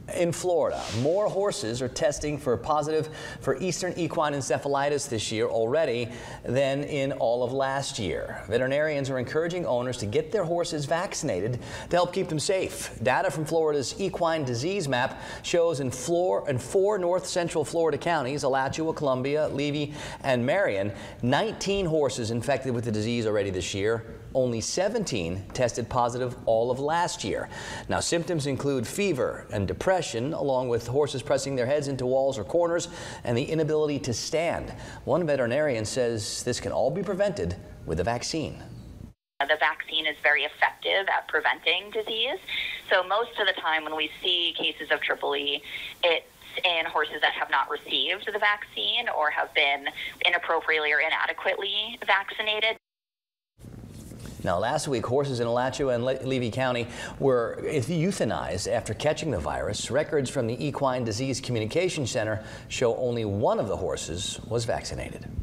In Florida, more horses are testing positive for eastern equine encephalitis this year already than in all of last year. Veterinarians are encouraging owners to get their horses vaccinated to help keep them safe. Data from Florida's equine disease map shows in four north central Florida counties, Alachua, Columbia, Levy, and Marion, 19 horses infected with the disease already this year. Only 17 tested positive all of last year. Now, symptoms include fever and depression, along with horses pressing their heads into walls or corners and the inability to stand. One veterinarian says this can all be prevented with a vaccine. The vaccine is very effective at preventing disease. So most of the time when we see cases of Triple E, it's in horses that have not received the vaccine or have been inappropriately or inadequately vaccinated. Now, last week, horses in Alachua and Levy County were euthanized after catching the virus. Records from the Equine Disease Communication Center show only one of the horses was vaccinated.